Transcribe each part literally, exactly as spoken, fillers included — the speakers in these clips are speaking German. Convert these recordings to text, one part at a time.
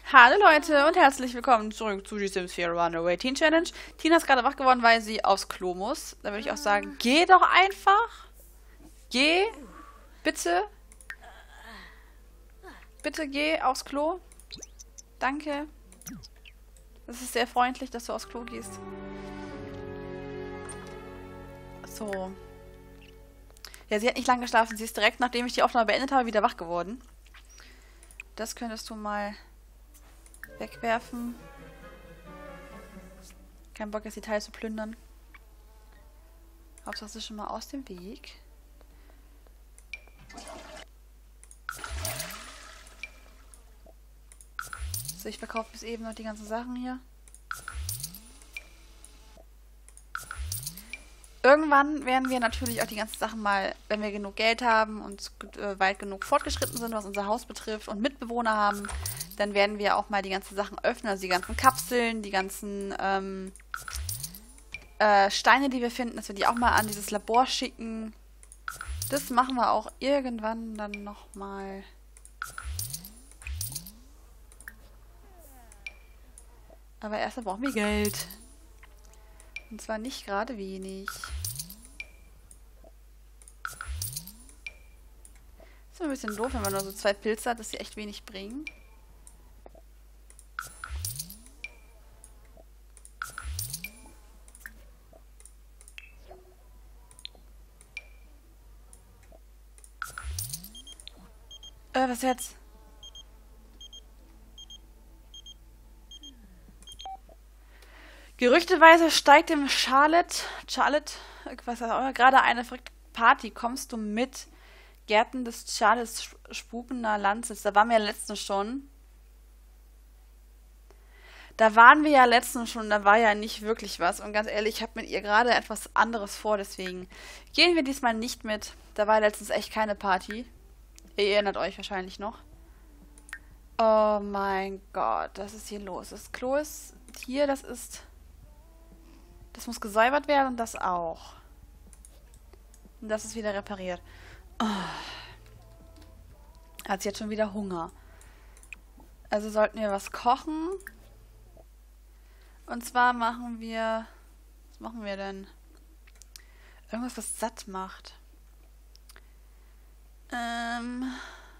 Hallo Leute und herzlich willkommen zurück zu die Sims vier Runaway Teen Challenge. Tina ist gerade wach geworden, weil sie aufs Klo muss. Da würde ich auch sagen, geh doch einfach. Geh. Bitte. Bitte geh aufs Klo. Danke. Das ist sehr freundlich, dass du aufs Klo gehst. So. Ja, sie hat nicht lange geschlafen. Sie ist direkt, nachdem ich die Aufnahme beendet habe, wieder wach geworden. Das könntest du mal wegwerfen. Kein Bock, jetzt die Teile zu plündern. Hauptsache, es ist schon mal aus dem Weg. So, ich verkaufe bis eben noch die ganzen Sachen hier. Irgendwann werden wir natürlich auch die ganzen Sachen mal, wenn wir genug Geld haben und äh, weit genug fortgeschritten sind, was unser Haus betrifft und Mitbewohner haben, dann werden wir auch mal die ganzen Sachen öffnen, also die ganzen Kapseln, die ganzen ähm, äh, Steine, die wir finden, dass wir die auch mal an dieses Labor schicken. Das machen wir auch irgendwann dann nochmal. Aber erstmal brauchen wir Geld. Und zwar nicht gerade wenig. Ist ein bisschen doof, wenn man nur so zwei Pilze hat, dass sie echt wenig bringen. Äh, was jetzt? Gerüchteweise steigt dem Charlotte, Charlotte, was auch immer, gerade eine verrückte Party. Kommst du mit? Gärten des Charles spukender Lanzes. Da waren wir ja letztens schon. Da waren wir ja letztens schon, da war ja nicht wirklich was. Und ganz ehrlich, ich habe mit ihr gerade etwas anderes vor, deswegen gehen wir diesmal nicht mit. Da war letztens echt keine Party. Ihr erinnert euch wahrscheinlich noch. Oh mein Gott, was ist hier los? Das Klo ist hier, das ist... Das muss gesäubert werden und das auch. Und das ist wieder repariert. Oh. Hat sie jetzt schon wieder Hunger. Also sollten wir was kochen. Und zwar machen wir... Was machen wir denn? Irgendwas, was satt macht. Ähm...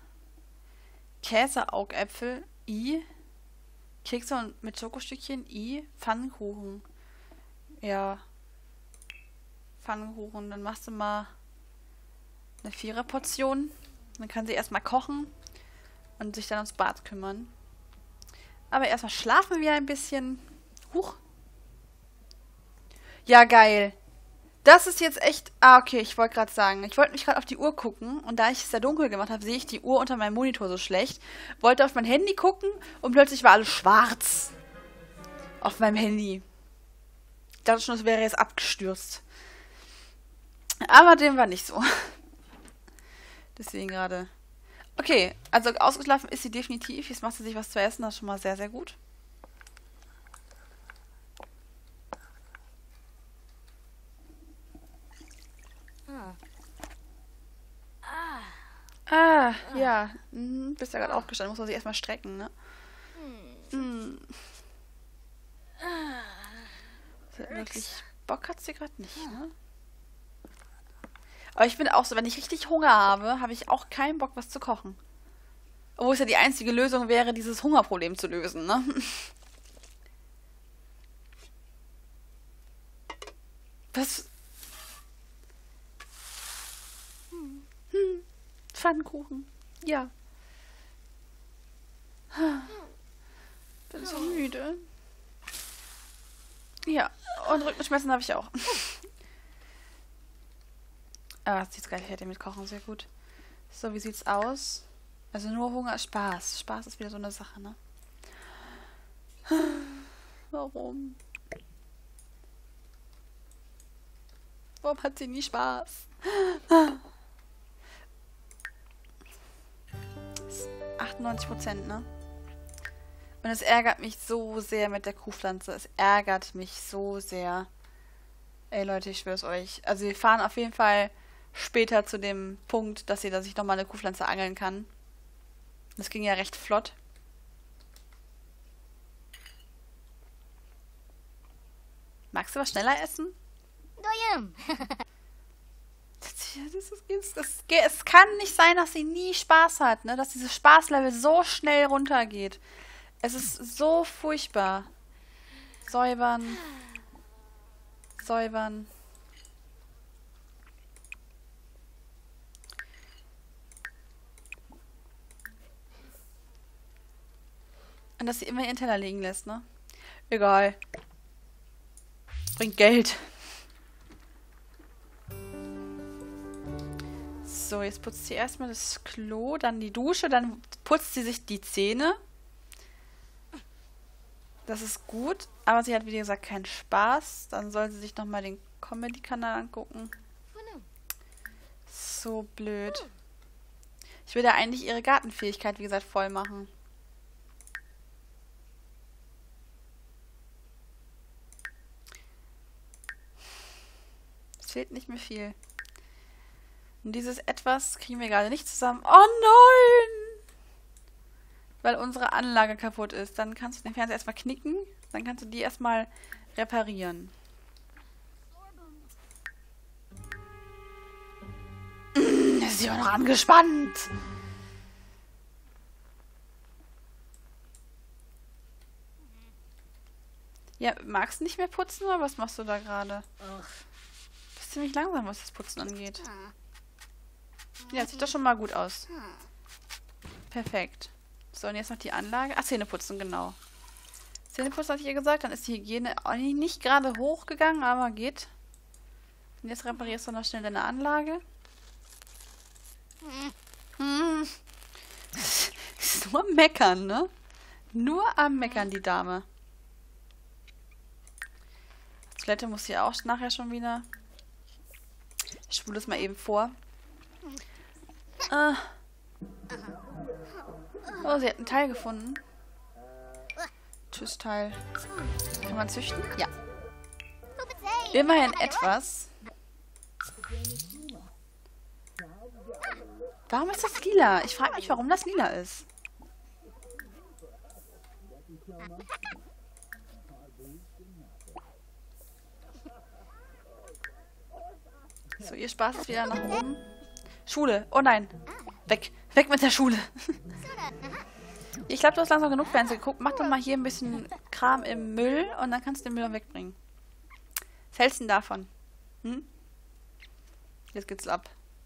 Käseaugäpfel. I. Kekse mit Schokostückchen. I. Pfannkuchen. Ja. Pfannkuchen. Dann machst du mal eine Viererportion. Dann kann sie erstmal kochen und sich dann ums Bad kümmern. Aber erstmal schlafen wir ein bisschen. Huch. Ja, geil. Das ist jetzt echt... Ah, okay, ich wollte gerade sagen. Ich wollte mich gerade auf die Uhr gucken und da ich es sehr dunkel gemacht habe, sehe ich die Uhr unter meinem Monitor so schlecht. Wollte auf mein Handy gucken und plötzlich war alles schwarz. Auf meinem Handy. Ich dachte schon, es wäre jetzt abgestürzt. Aber dem war nicht so. Deswegen gerade. Okay, also ausgeschlafen ist sie definitiv. Jetzt macht sie sich was zu essen, das ist schon mal sehr, sehr gut. Ah, ja. Mhm, bist ja gerade aufgestanden, muss man sich erstmal strecken, ne? Mhm. Wirklich Bock hat sie gerade nicht, ne? Aber ich bin auch so, wenn ich richtig Hunger habe, habe ich auch keinen Bock, was zu kochen. Obwohl es ja die einzige Lösung wäre, dieses Hungerproblem zu lösen, ne? Was? Hm. Hm. Pfannkuchen. Ja. Bin so müde. Ja. Und Rückenschmerzen habe ich auch. Ah, das sieht geil, ich hätte mit Kochen sehr gut. So, wie sieht's aus? Also nur Hunger, Spaß. Spaß ist wieder so eine Sache, ne? Warum? Warum hat sie nie Spaß? achtundneunzig Prozent, ne? Und es ärgert mich so sehr mit der Kuhpflanze. Es ärgert mich so sehr. Ey Leute, ich schwör's euch. Also wir fahren auf jeden Fall später zu dem Punkt, dass sie, dass ich nochmal eine Kuhpflanze angeln kann. Das ging ja recht flott. Magst du was schneller essen? Doyum. Das, das, das, das, es kann nicht sein, dass sie nie Spaß hat, ne? Dass dieses Spaßlevel so schnell runtergeht. Es ist so furchtbar. Säubern. Säubern. Und dass sie immer ihren Teller liegen lässt, ne? Egal. Bringt Geld. So, jetzt putzt sie erstmal das Klo, dann die Dusche, dann putzt sie sich die Zähne. Das ist gut, aber sie hat, wie gesagt, keinen Spaß. Dann soll sie sich nochmal den Comedy-Kanal angucken. So blöd. Ich will ja eigentlich ihre Gartenfähigkeit, wie gesagt, voll machen. Es fehlt nicht mehr viel. Und dieses Etwas kriegen wir gerade nicht zusammen. Oh nein! Weil unsere Anlage kaputt ist. Dann kannst du den Fernseher erstmal knicken. Dann kannst du die erstmal reparieren. Mm, ist sie auch noch angespannt. Ja, magst du nicht mehr putzen oder was machst du da gerade? Du bist ziemlich langsam, was das Putzen angeht. Ja, sieht doch schon mal gut aus. Perfekt. So, und jetzt noch die Anlage. Ach, Zähneputzen, genau. Zähneputzen hatte ich ihr gesagt. Dann ist die Hygiene auch nicht gerade hochgegangen, aber geht. Und jetzt reparierst du noch schnell deine Anlage. Hm. Ist nur am Meckern, ne? Nur am Meckern, die Dame. Die Toilette muss sie auch nachher schon wieder. Ich spule das mal eben vor. Ah. Oh, sie hat ein Teil gefunden. Tschüss, Teil. Kann man züchten? Ja. Immerhin etwas. Warum ist das lila? Ich frage mich, warum das lila ist. So, ihr Spaß ist wieder nach oben. Schule. Oh nein. Weg. Weg mit der Schule. Ich glaube, du hast langsam genug Fernsehen geguckt. Mach doch mal hier ein bisschen Kram im Müll und dann kannst du den Müll wegbringen. Was hältst du denn davon? Hm? Jetzt geht's ab.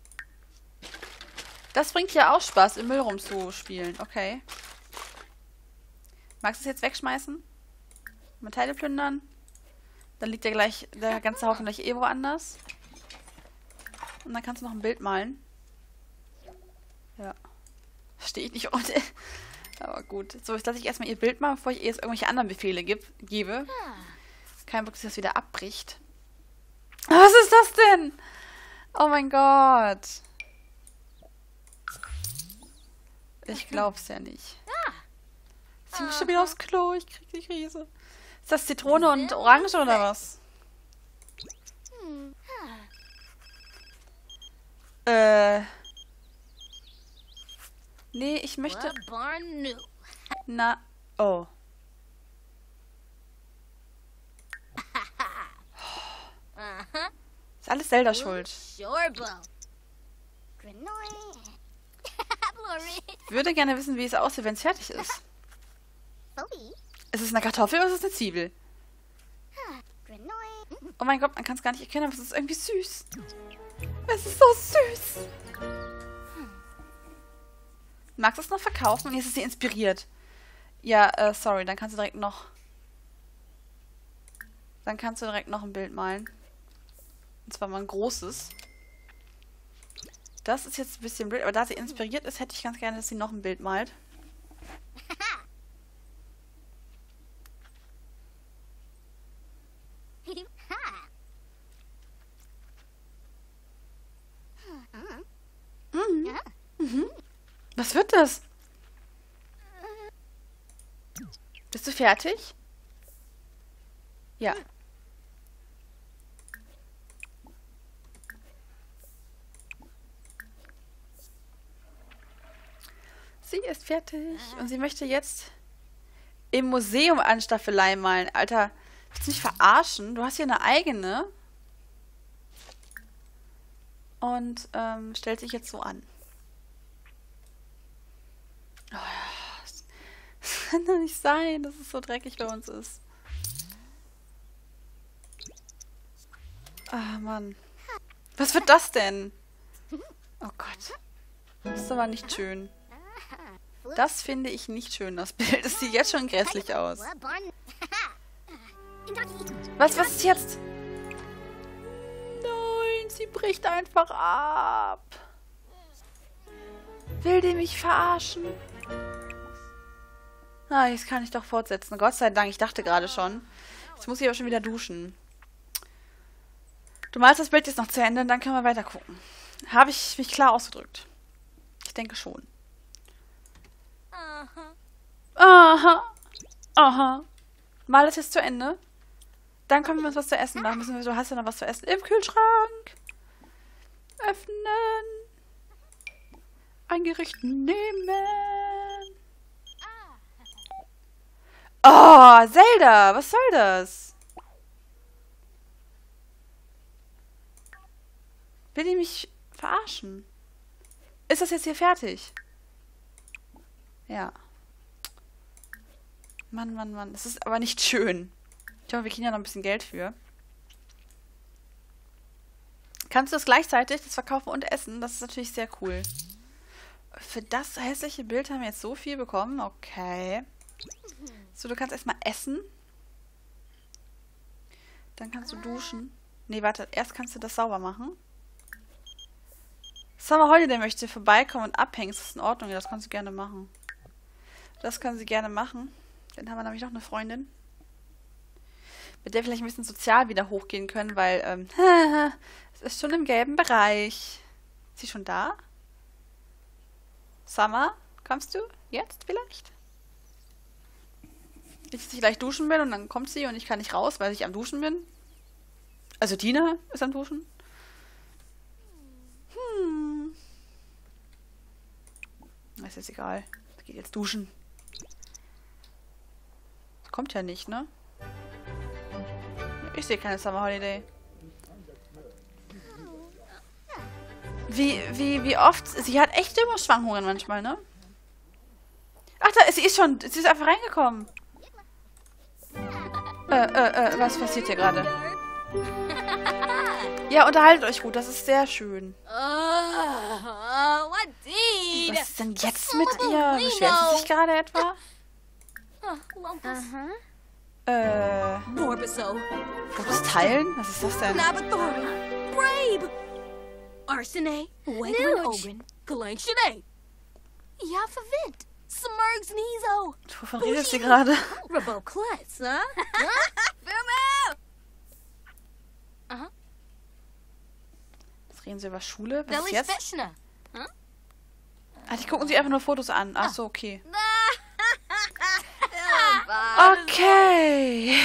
Das bringt ja auch Spaß, im Müll rumzuspielen. Okay. Magst du es jetzt wegschmeißen? Mal Teile plündern? Dann liegt ja gleich der ganze Haufen gleich eh woanders. Und dann kannst du noch ein Bild malen. Ja. Verstehe ich nicht ohne. Aber gut. So, jetzt lasse ich erstmal ihr Bild malen, bevor ich ihr jetzt irgendwelche anderen Befehle geb gebe. Kein Bock, dass das wieder abbricht. Was ist das denn? Oh mein Gott. Ich glaub's ja nicht. Sie muss schon wieder aufs Klo. Ich krieg die Krise. Ist das Zitrone und Orange oder was? Äh. Nee, ich möchte... Na, oh. Ist alles Zelda schuld. Ich würde gerne wissen, wie es aussieht, wenn es fertig ist. Ist es eine Kartoffel oder ist es eine Zwiebel? Oh mein Gott, man kann es gar nicht erkennen, aber es ist irgendwie süß. Es ist so süß. Magst du es noch verkaufen? Und jetzt ist sie inspiriert. Ja, äh, sorry, dann kannst du direkt noch... Dann kannst du direkt noch ein Bild malen. Und zwar mal ein großes. Das ist jetzt ein bisschen blöd, aber da sie inspiriert ist, hätte ich ganz gerne, dass sie noch ein Bild malt. Mhm. Mhm. Was wird das? Bist du fertig? Ja. Sie ist fertig und sie möchte jetzt im Museum an Staffelei malen. Alter, Willst du mich verarschen? Du hast hier eine eigene. Und ähm, stellt sich jetzt so an. Oh ja. Das kann doch nicht sein, dass es so dreckig bei uns ist. Ah, Mann. Was wird das denn? Oh Gott. Das ist aber nicht schön. Das finde ich nicht schön, das Bild. Das sieht jetzt schon grässlich aus. Was, was ist jetzt? Nein, sie bricht einfach ab. Will die mich verarschen? Ah, jetzt kann ich doch fortsetzen. Gott sei Dank, ich dachte gerade schon. Jetzt muss ich aber schon wieder duschen. Du malst das Bild jetzt noch zu Ende, dann können wir weiter gucken. Habe ich mich klar ausgedrückt? Ich denke schon. Aha. Aha. Mal das jetzt zu Ende. Dann können wir uns was zu essen machen. Müssen wir, du hast ja noch was zu essen im Kühlschrank. Öffnen. Ein Gericht nehmen. Oh, Zelda. Was soll das? Will die mich verarschen? Ist das jetzt hier fertig? Ja. Mann, Mann, Mann. Das ist aber nicht schön. Ich hoffe, wir kriegen ja noch ein bisschen Geld für. Kannst du das gleichzeitig, das verkaufen und essen? Das ist natürlich sehr cool. Für das hässliche Bild haben wir jetzt so viel bekommen. Okay. So, du kannst erstmal essen. Dann kannst du duschen. Nee, warte. Erst kannst du das sauber machen. Summer Holiday möchte vorbeikommen und abhängen. Ist das in Ordnung? Ja, das kannst du gerne machen. Das können sie gerne machen. Dann haben wir nämlich noch eine Freundin, mit der wir vielleicht ein bisschen sozial wieder hochgehen können, weil, ähm, es ist schon im gelben Bereich. Ist sie schon da? Summer, kommst du? Jetzt vielleicht? Ich gleich duschen bin und dann kommt sie und ich kann nicht raus, weil ich am Duschen bin. Also Tina ist am Duschen. Hm. Ist jetzt egal. Ich gehe jetzt duschen. Kommt ja nicht, ne? Ich sehe keine Summer Holiday. Wie, wie, wie oft? Sie hat echt Stimmungsschwankungen manchmal, ne? Ach, da, sie ist schon, sie ist einfach reingekommen. Äh, äh, äh, was passiert hier gerade? Ja, unterhaltet euch gut, das ist sehr schön. Was ist denn jetzt mit ihr? Beschwert sie sich gerade etwa? Uh-huh. Äh. Norbiso. Gab's Teilen? Was ist das denn? Nabathori. Brave. Arsene. Wegman Ogren. Galanchene. Yafavint. Smurgs Nizo. Wovon redet sie gerade? Rabo Klets, huh? Uh-huh. Was reden sie über Schule? Was ist Billy's jetzt? Fishna. Huh? Ah, die gucken sich einfach nur Fotos an. Ach so, okay. Ah. Okay.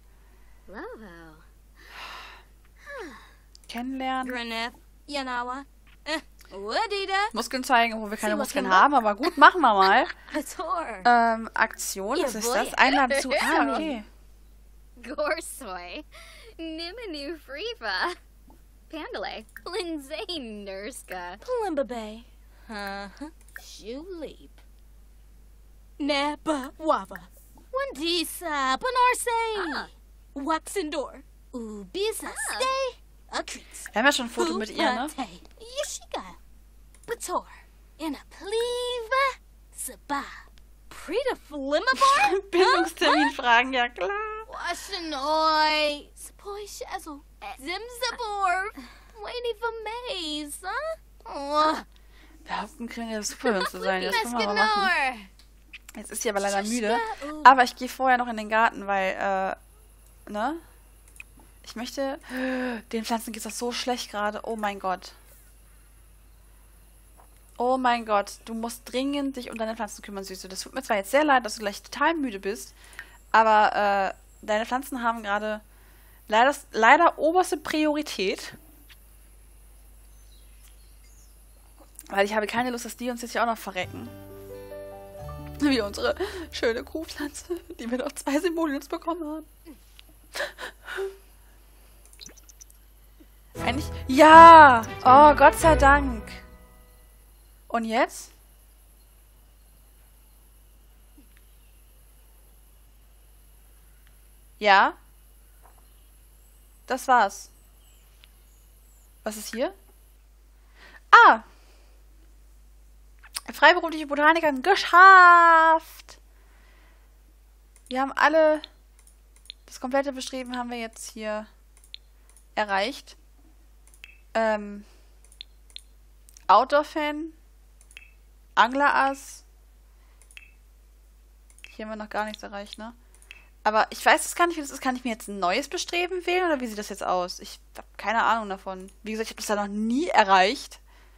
Kennenlernen. Greneth. Yanawa. Eh. Wadida. Muskeln zeigen, wo wir keine Sie Muskeln was haben, aber gut, machen wir mal. Hator. Ähm, Aktion, was Ja, ist boy. das? Einladen zu. Ah, okay. Gorsoy, Nimanu Friva, Pandale, Lindsay Nurska, Plimbabe. Uh-huh. Shoeleap. Napa Wava. Wandisa Banarse. Ah. Waxendor. Ubisa Stay. Akris. Wir haben ja schon ein Foto mit ihr, ne? Yeshiga. Bator. In a Pliva. Saba. Prita Flimmabar. Bildungstermin-Fragen, ja klar. Washanoi. Spoy Shazzle. Zimzabor. Waiting for Maze, huh? Oh. Behaupten können ja Superhirn zu sein. Das können wir mal machen. Mescanor. Jetzt ist sie aber leider müde. Aber ich gehe vorher noch in den Garten, weil, äh, ne? Ich möchte... Den Pflanzen geht das so schlecht gerade. Oh mein Gott. Oh mein Gott. Du musst dringend dich um deine Pflanzen kümmern, Süße. Das tut mir zwar jetzt sehr leid, dass du gleich total müde bist. Aber, äh, deine Pflanzen haben gerade leider, leider oberste Priorität. Weil ich habe keine Lust, dass die uns jetzt hier auch noch verrecken. Wie unsere schöne Kuhpflanze, die wir noch zwei Simoleons bekommen haben. Eigentlich. Ja! Oh, Gott sei Dank. Und jetzt? Ja? Das war's. Was ist hier? Ah! Freiberufliche Botaniker geschafft! Wir haben alle... Das komplette Bestreben haben wir jetzt hier erreicht. Ähm... Outdoor-Fan. Anglerass. Hier haben wir noch gar nichts erreicht, ne? Aber ich weiß es gar nicht, wie das ist. Kann ich mir jetzt ein neues Bestreben wählen oder wie sieht das jetzt aus? Ich habe keine Ahnung davon. Wie gesagt, ich habe das ja noch nie erreicht.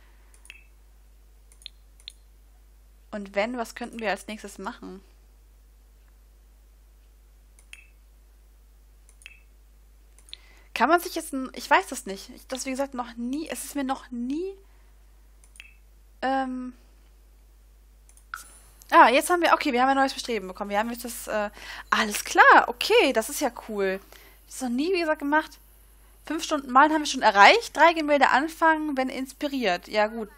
Und wenn, was könnten wir als nächstes machen? Kann man sich jetzt ein... Ich weiß das nicht. Ich, das, wie gesagt, noch nie... Es ist mir noch nie... Ähm... Ah, jetzt haben wir... Okay, wir haben ein neues Bestreben bekommen. Wir haben jetzt das... Äh, alles klar, okay, das ist ja cool. Das ist noch nie, wie gesagt, gemacht. Fünf Stunden Malen haben wir schon erreicht. Drei Gemälde anfangen, wenn inspiriert. Ja, gut.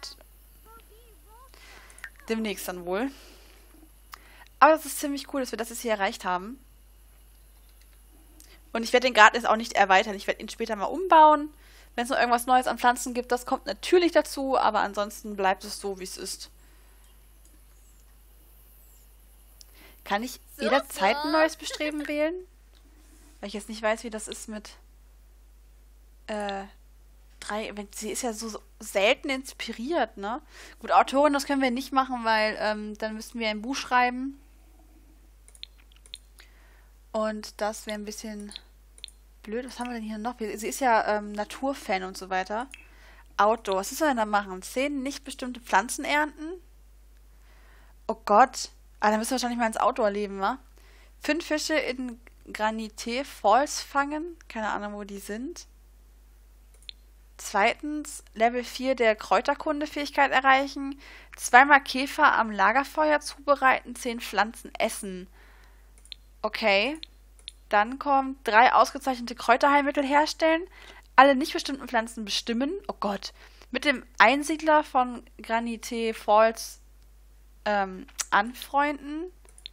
Demnächst dann wohl. Aber das ist ziemlich cool, dass wir das jetzt hier erreicht haben. Und ich werde den Garten jetzt auch nicht erweitern. Ich werde ihn später mal umbauen. Wenn es noch irgendwas Neues an Pflanzen gibt, das kommt natürlich dazu. Aber ansonsten bleibt es so, wie es ist. Kann ich jederzeit ein neues Bestreben wählen? Weil ich jetzt nicht weiß, wie das ist mit... Äh... Drei, sie ist ja so, so selten inspiriert, ne? Gut, Autorin, das können wir nicht machen, weil ähm, dann müssten wir ein Buch schreiben. Und das wäre ein bisschen blöd. Was haben wir denn hier noch? Sie ist ja ähm, Naturfan und so weiter. Outdoor, was müssen wir denn da machen? Zehn nicht bestimmte Pflanzen ernten? Oh Gott. Ah, dann müssen wir wahrscheinlich mal ins Outdoor leben, wa? Fünf Fische in Granite Falls fangen. Keine Ahnung, wo die sind. Zweitens, Level vier der Kräuterkunde-Fähigkeit erreichen. Zweimal Käfer am Lagerfeuer zubereiten, zehn Pflanzen essen. Okay. Dann kommt drei ausgezeichnete Kräuterheilmittel herstellen. Alle nicht bestimmten Pflanzen bestimmen. Oh Gott. Mit dem Einsiedler von Granite Falls ähm, anfreunden.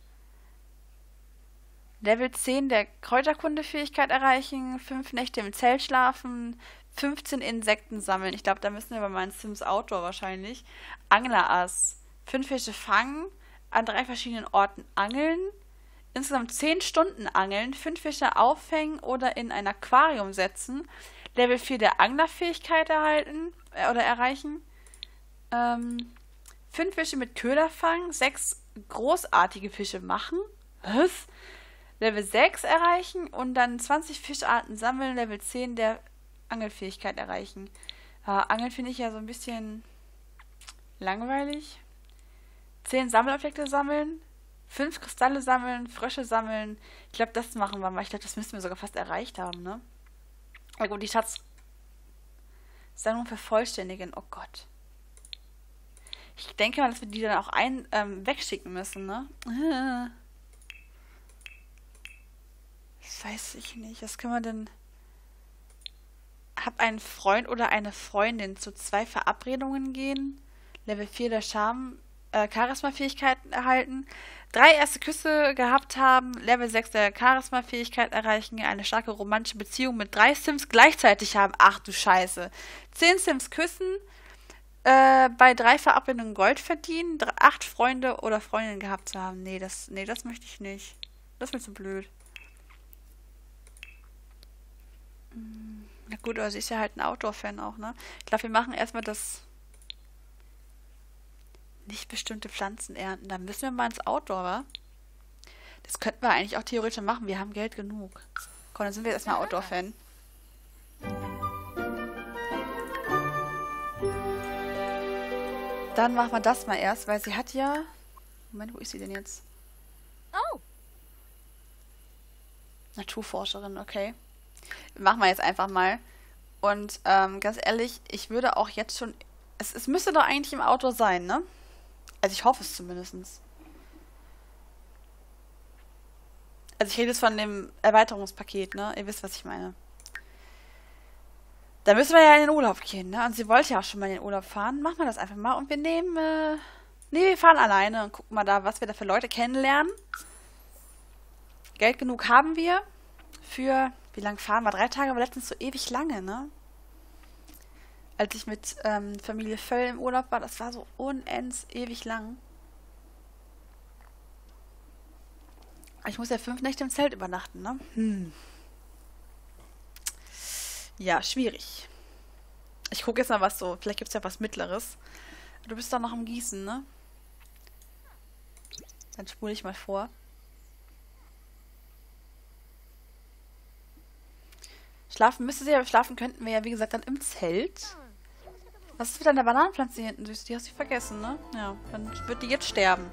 Level zehn der Kräuterkunde-Fähigkeit erreichen. Fünf Nächte im Zelt schlafen. fünfzehn Insekten sammeln. Ich glaube, da müssen wir bei meinen Sims Outdoor wahrscheinlich. Anglerass. Fünf Fische fangen. An drei verschiedenen Orten angeln. Insgesamt zehn Stunden angeln. Fünf Fische aufhängen oder in ein Aquarium setzen. Level vier der Anglerfähigkeit erhalten äh, oder erreichen. Ähm, fünf Fische mit Köder fangen. Sechs großartige Fische machen. Was? Level sechs erreichen und dann zwanzig Fischarten sammeln. Level zehn der Angelfähigkeit erreichen. Äh, Angeln finde ich ja so ein bisschen langweilig. zehn Sammelobjekte sammeln. fünf Kristalle sammeln. Frösche sammeln. Ich glaube, das machen wir mal. Ich glaube, das müssten wir sogar fast erreicht haben, ne? Ja gut, die Schatzsammlung vervollständigen. Oh Gott. Ich denke mal, dass wir die dann auch ein ähm, wegschicken müssen, ne? Das weiß ich nicht. Was können wir denn... Hab einen Freund oder eine Freundin zu zwei Verabredungen gehen. Level vier der Charme, äh, Charisma-Fähigkeiten erhalten. Drei erste Küsse gehabt haben. Level sechs der Charisma-Fähigkeit erreichen. Eine starke romantische Beziehung mit drei Sims gleichzeitig haben. Ach du Scheiße. Zehn Sims küssen. Äh, bei drei Verabredungen Gold verdienen. Drei, acht Freunde oder Freundinnen gehabt zu haben. Nee, das, nee, das möchte ich nicht. Das ist mir zu blöd. Na gut, aber sie ist ja halt ein Outdoor-Fan auch, ne? Ich glaube, wir machen erstmal das nicht bestimmte Pflanzen ernten. Dann müssen wir mal ins Outdoor, wa? Das könnten wir eigentlich auch theoretisch machen. Wir haben Geld genug. Komm, dann sind wir jetzt erstmal Outdoor-Fan. Dann machen wir das mal erst, weil sie hat ja... Moment, wo ist sie denn jetzt? Oh. Naturforscherin, okay. Machen wir jetzt einfach mal. Und ähm, ganz ehrlich, ich würde auch jetzt schon... Es, es müsste doch eigentlich im Outdoor sein, ne? Also ich hoffe es zumindest. Also ich rede jetzt von dem Erweiterungspaket, ne? Ihr wisst, was ich meine. Da müssen wir ja in den Urlaub gehen, ne? Und sie wollte ja auch schon mal in den Urlaub fahren. Machen wir das einfach mal. Und wir nehmen, äh... Nee, wir fahren alleine und gucken mal da, was wir da für Leute kennenlernen. Geld genug haben wir für... Wie lange fahren wir? Drei Tage, aber letztens so ewig lange, ne? Als ich mit ähm, Familie Völl im Urlaub war, das war so unends ewig lang. Ich muss ja fünf Nächte im Zelt übernachten, ne? Hm. Ja, schwierig. Ich gucke jetzt mal was so. Vielleicht gibt es ja was Mittleres. Du bist doch noch am Gießen, ne? Dann spule ich mal vor. Schlafen müsste sie, aber schlafen könnten wir ja, wie gesagt, dann im Zelt. Was ist mit deiner Bananenpflanze hier hinten? Die hast du vergessen, ne? Ja, dann wird die jetzt sterben.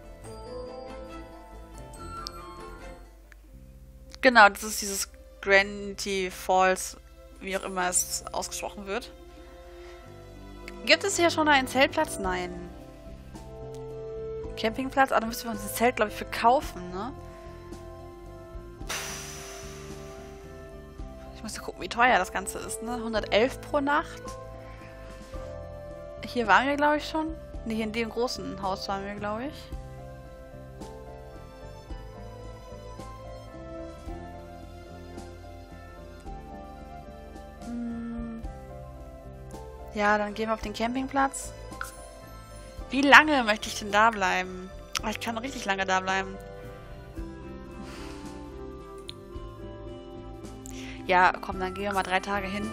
Genau, das ist dieses Granity Falls, wie auch immer es ausgesprochen wird. Gibt es hier schon einen Zeltplatz? Nein. Campingplatz? Aber dann müssen wir uns das Zelt, glaube ich, verkaufen, ne? Ich muss gucken, wie teuer das Ganze ist, ne? hundertelf pro Nacht. Hier waren wir, glaube ich, schon. Ne, hier in dem großen Haus waren wir, glaube ich. Ja, dann gehen wir auf den Campingplatz. Wie lange möchte ich denn da bleiben? Oh, ich kann richtig lange da bleiben. Ja, komm, dann gehen wir mal drei Tage hin.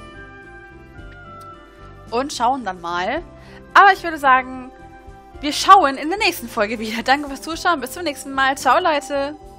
Und schauen dann mal. Aber ich würde sagen, wir schauen in der nächsten Folge wieder. Danke fürs Zuschauen. Bis zum nächsten Mal. Ciao, Leute.